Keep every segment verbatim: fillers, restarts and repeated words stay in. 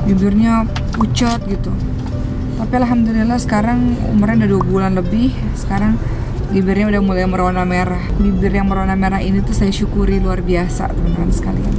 bibirnya pucat gitu. Tapi alhamdulillah sekarang umurnya udah dua bulan lebih. Sekarang bibirnya udah mulai berwarna merah. Bibir yang berwarna merah ini tuh saya syukuri luar biasa teman-teman sekalian.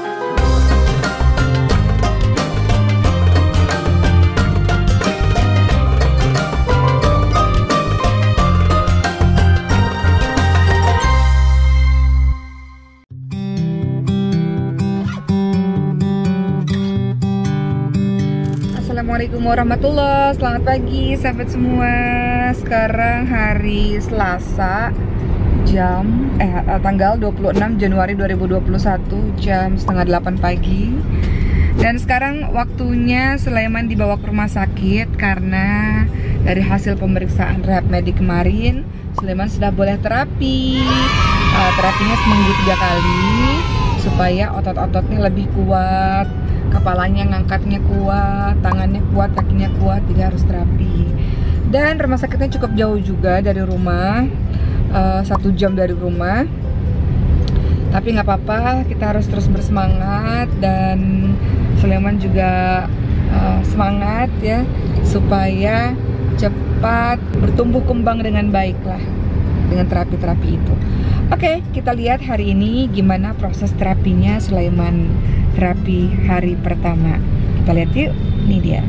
Assalamualaikum warahmatullahi wabarakatuh. Selamat pagi sahabat semua. Sekarang hari Selasa, jam eh tanggal dua puluh enam Januari dua ribu dua puluh satu, jam setengah delapan pagi. Dan sekarang waktunya Sulaiman dibawa ke rumah sakit karena dari hasil pemeriksaan rehab medik kemarin, Sulaiman sudah boleh terapi. Uh, terapinya seminggu tiga kali supaya otot-ototnya lebih kuat, kepalanya ngangkatnya kuat, tangannya kuat, kakinya kuat, jadi harus terapi. Dan rumah sakitnya cukup jauh juga dari rumah, uh, satu jam dari rumah. Tapi nggak apa-apa, kita harus terus bersemangat dan Sulaiman juga uh, semangat ya supaya cepat bertumbuh kembang dengan baik lah dengan terapi-terapi itu. Oke, kita lihat hari ini gimana proses terapinya Sulaiman. Terapi hari pertama. Kita lihat yuk, ini dia.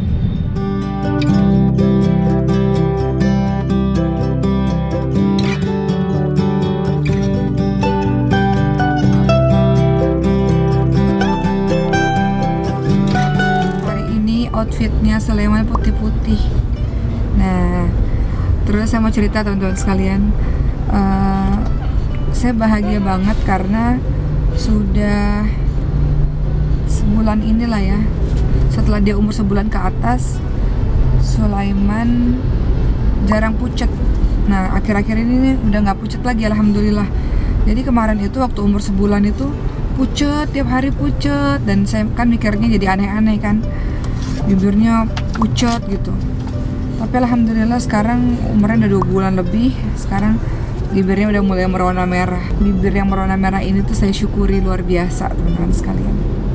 Hari ini outfitnya Sulaiman putih-putih. Nah, terus saya mau cerita teman-teman sekalian, uh, saya bahagia banget karena sudah sebulan inilah ya, setelah dia umur sebulan ke atas, Sulaiman jarang pucat. Nah akhir-akhir ini udah nggak pucat lagi alhamdulillah. Jadi kemarin itu waktu umur sebulan itu pucat, tiap hari pucat, dan saya kan mikirnya jadi aneh-aneh kan, bibirnya pucat gitu. Tapi alhamdulillah sekarang umurnya udah dua bulan lebih. Sekarang bibirnya udah mulai berwarna merah. Bibir yang berwarna merah ini tuh saya syukuri luar biasa teman-teman sekalian.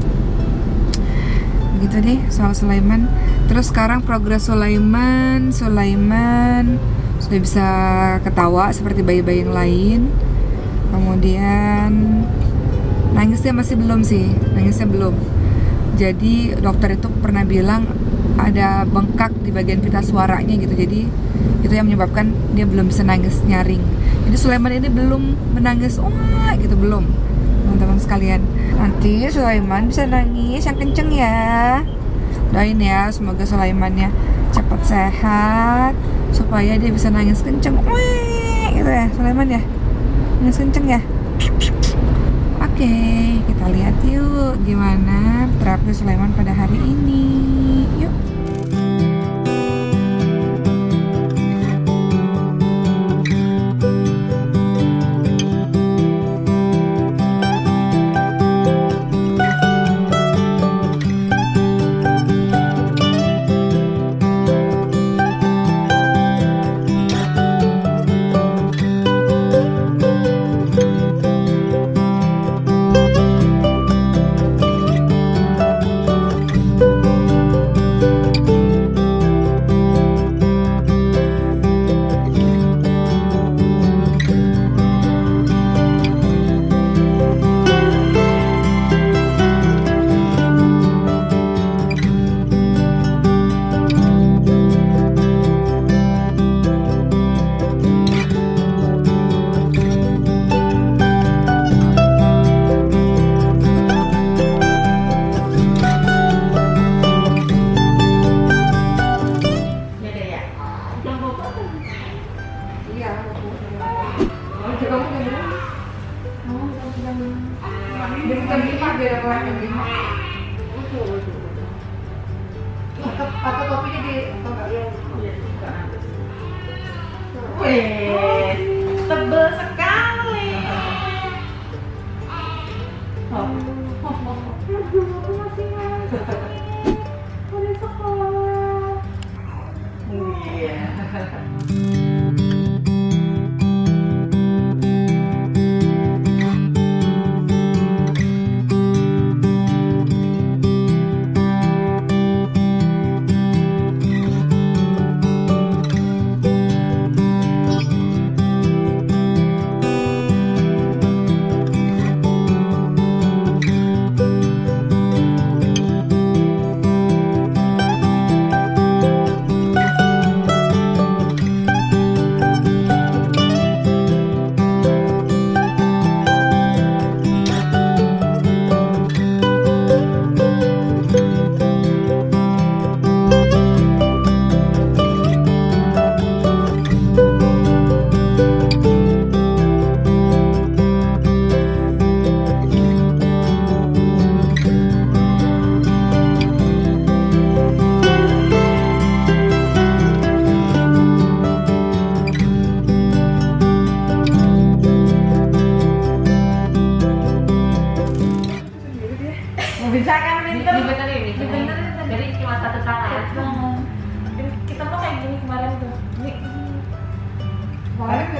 Gitu deh soal Sulaiman. Terus sekarang progres Sulaiman Sulaiman sudah bisa ketawa seperti bayi-bayi yang lain. Kemudian nangisnya masih belum sih, nangisnya belum. Jadi dokter itu pernah bilang ada bengkak di bagian pita suaranya gitu. Jadi itu yang menyebabkan dia belum bisa nangis nyaring. Jadi Sulaiman ini belum menangis wah gitu, belum teman-teman sekalian. Nanti Sulaiman bisa nangis yang kenceng ya. Doain ya semoga Sulaimannya cepat sehat supaya dia bisa nangis kenceng. Wih, gitu ya Sulaiman ya. Nangis kenceng ya. Oke, kita lihat yuk gimana terapi Sulaiman pada hari ini. Yuk. Atau kopinya di Wih, tebel sekali. Oh, aku masih masih sekolah. Iya.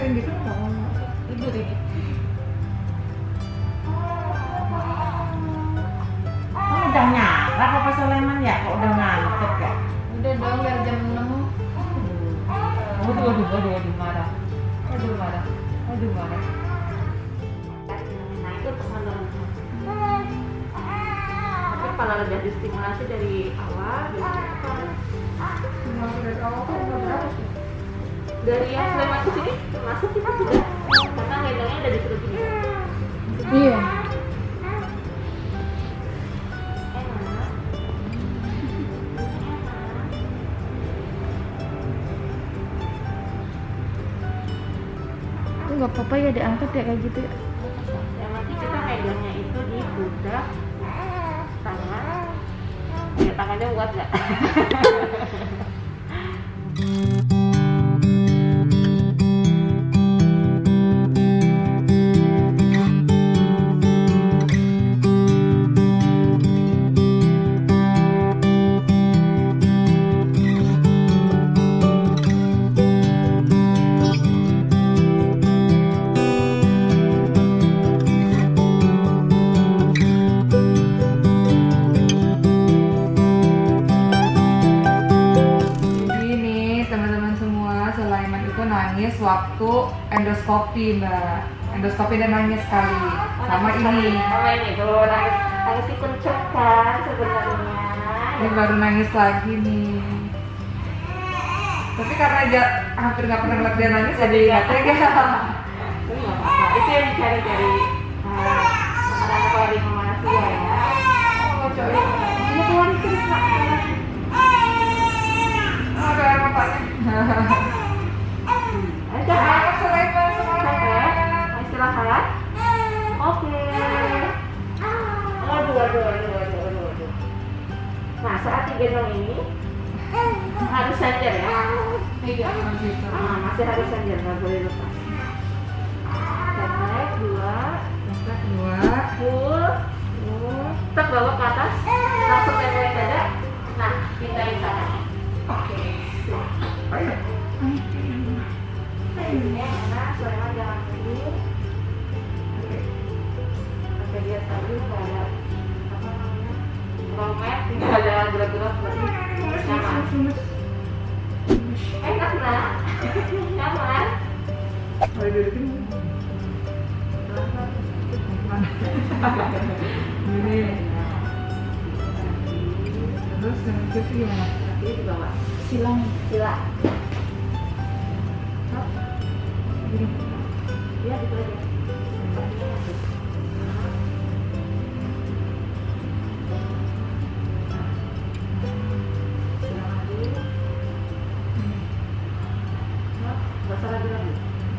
sering gitu nggak mau tidur ini. Oh, udah nyala Papa Soleman ya? Kok udah ngantuk ya? udah dong biar jam enam. Waduh, waduh, waduh, waduh, marah. Waduh, marah. Waduh, marah. Nah, itu untuk menurunkan. Tapi kalau udah distimulasi dari awal, Dari awal tuh udah berapa sih? dari yang Sleman ke sini masuk kita sudah, karena ledangnya udah disuruh gini. Iya. Enak. Itu nggak apa-apa ya diangkat ya kayak gitu ya. Yang nanti kita megangnya itu di pundak, tangan. Ya tangannya kuat nggak? Nangis waktu endoskopi mbak, endoskopi dan nangis sekali sama ini. Sama ini tuh nangis, nangis dikuncuk kan sebenarnya. Ini baru nangis lagi nih. Tapi karena aja hampir nggak pernah ngeliat dia nangis jadi nggak tega. Itu nggak apa-apa. Itu yang dicari dari makanan kalori Malaysia ya. Oh cari. Ini keluar terus nak. Oh, ada air matanya. Aja. Semangat Sulaiman, semangat. Istirahat. Oke. Aduh, aduh, aduh, aduh, aduh, aduh. Nah, saat digendong ini harus sanger ya. Tiga gitu. Ah, masih harus sanger, nggak boleh lepas. Naik dua, Angkat dua. full, full. Tetap bawa ke atas, langsung tempelin dada. Nah, pindahin tangannya. Oke. Ayo. Ya, enak, Sulaiman jangan dulu. Oke, dia tadi nggak ada apa namanya, romet, nggak ada gerak-gerak berarti nyaman. Enak lah, nyaman. Ayo dudukin. Ini. Terus yang itu gimana? Nanti di bawah. Silang. Sila. Gini. Ya, gitu aja. Silakan dulu. Nah, nggak salah lagi lagi.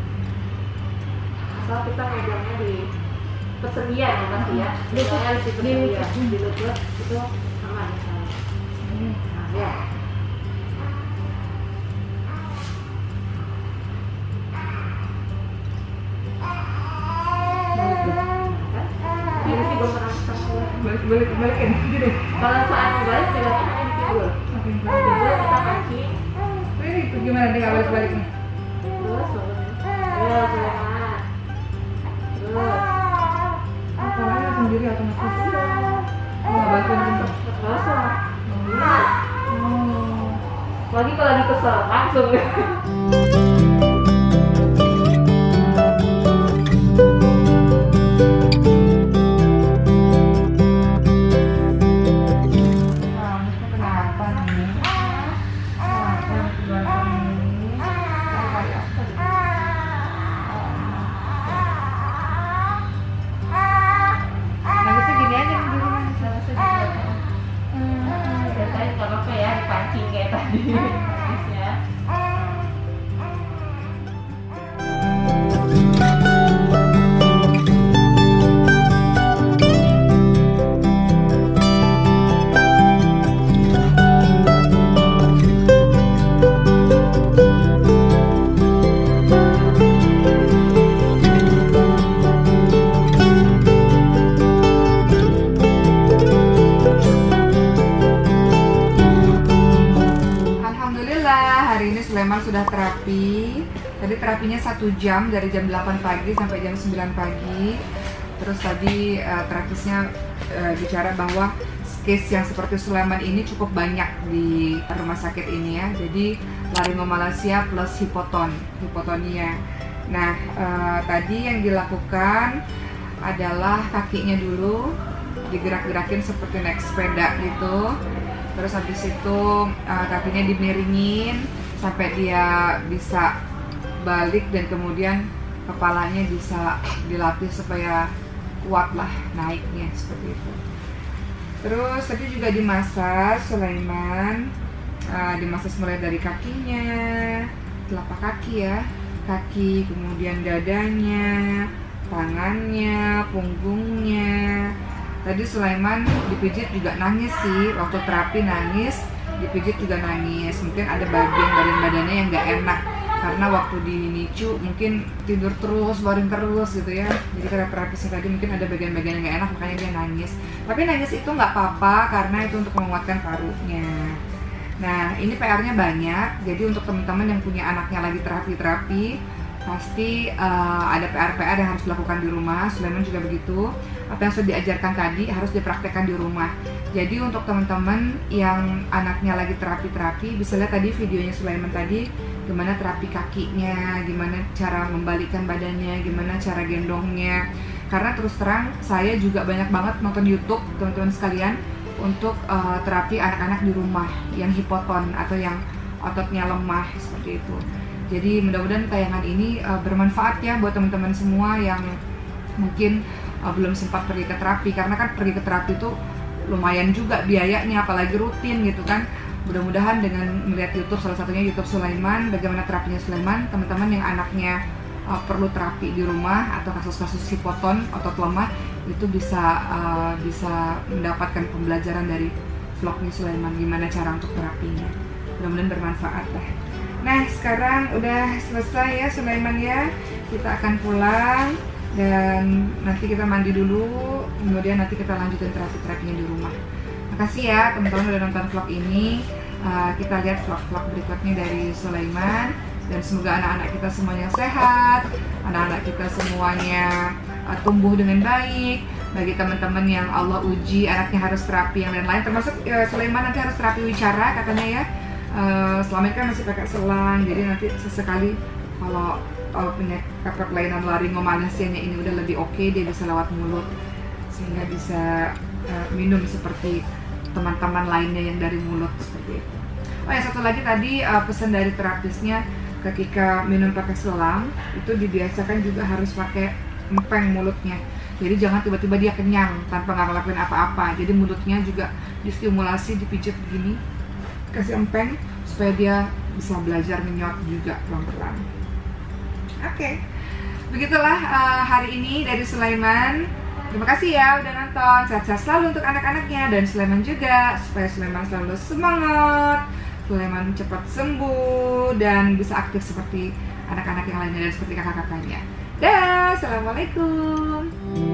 Asal kita megangnya di persendian ya pasti ya. Misalnya di persendian, di lutut itu aman. Nah, ya. Balik balik balikin gini. Kalau saat balik megangnya hanya di pinggul. Oke. Pinggul kita mancing. Ini gimana dia nggak balik baliknya? Terus terus Sulaiman. Terus Apalagi sendiri otomatis. Oh nggak balikin gitu. terus Oh. lagi kalau lagi kesel langsung. Sulaiman sudah terapi. Tadi terapinya satu jam dari jam delapan pagi sampai jam sembilan pagi. Terus tadi uh, terapisnya uh, bicara bahwa case yang seperti Sulaiman ini cukup banyak di rumah sakit ini ya. Jadi laringomalacia plus hipoton, hipotonia. Nah, uh, tadi yang dilakukan adalah kakinya dulu digerak-gerakin seperti naik sepeda gitu. Terus habis itu uh, kakinya dimiringin sampai dia bisa balik dan kemudian kepalanya bisa dilatih supaya kuat lah naiknya seperti itu. Terus tadi juga dimasas Sulaiman, uh, dimasas mulai dari kakinya, telapak kaki ya, kaki, kemudian dadanya, tangannya, punggungnya. Tadi Sulaiman dipijit juga nangis sih, waktu terapi nangis, dipijit juga nangis. Mungkin ada bagian badan badannya yang nggak enak karena waktu di NICU mungkin tidur terus, baring terus gitu ya. Jadi karena terapisnya tadi mungkin ada bagian-bagian yang nggak enak, makanya dia nangis. Tapi nangis itu nggak apa-apa karena itu untuk menguatkan parunya. Nah, ini P R-nya banyak. Jadi untuk teman-teman yang punya anaknya lagi terapi-terapi, pasti uh, ada P R-P R yang harus dilakukan di rumah. Sulaiman juga begitu. Apa yang sudah diajarkan tadi harus dipraktekkan di rumah. Jadi untuk teman-teman yang anaknya lagi terapi-terapi, bisa lihat tadi videonya Sulaiman tadi, gimana terapi kakinya, gimana cara membalikkan badannya, gimana cara gendongnya. Karena terus terang saya juga banyak banget nonton YouTube teman-teman sekalian untuk uh, terapi anak-anak di rumah yang hipoton atau yang ototnya lemah seperti itu. Jadi mudah-mudahan tayangan ini uh, bermanfaat ya buat teman-teman semua yang mungkin uh, belum sempat pergi ke terapi, karena kan pergi ke terapi itu lumayan juga biayanya, apalagi rutin gitu kan. Mudah-mudahan dengan melihat YouTube, salah satunya YouTube Sulaiman, bagaimana terapinya Sulaiman, teman-teman yang anaknya uh, perlu terapi di rumah atau kasus-kasus hipoton, otot lemah, itu bisa uh, bisa mendapatkan pembelajaran dari vlognya Sulaiman, gimana cara untuk terapinya. Mudah-mudahan bermanfaat lah. Nah, sekarang udah selesai ya Sulaiman ya. Kita akan pulang dan nanti kita mandi dulu, kemudian nanti kita lanjutin terapi-terapinya di rumah. Makasih ya teman-teman udah nonton vlog ini. Uh, kita lihat vlog-vlog berikutnya dari Sulaiman, dan semoga anak-anak kita semuanya sehat, anak-anak kita semuanya uh, tumbuh dengan baik. Bagi teman-teman yang Allah uji anaknya harus terapi yang lain-lain, termasuk uh, Sulaiman nanti harus terapi wicara katanya ya. Uh, selama ini kan masih pakai selang, jadi nanti sesekali kalau uh, punya kelainan laringomalacia-nya ini udah lebih oke, okay, dia bisa lewat mulut sehingga bisa uh, minum seperti teman-teman lainnya yang dari mulut seperti itu. Oh ya, satu lagi tadi uh, pesan dari terapisnya, ketika minum pakai selang itu dibiasakan juga harus pakai empeng mulutnya. Jadi jangan tiba-tiba dia kenyang tanpa nggak ngelakuin apa-apa. Jadi mulutnya juga distimulasi, dipijit begini, kasih empeng supaya dia bisa belajar menyot juga pelan-pelan. Oke, okay. Begitulah uh, hari ini dari Sulaiman. Terima kasih ya udah nonton. Sehat-sehat selalu untuk anak-anaknya dan Sulaiman juga, supaya Sulaiman selalu semangat, Sulaiman cepat sembuh dan bisa aktif seperti anak-anak yang lainnya dan seperti kakak-kakaknya. Dah, assalamualaikum.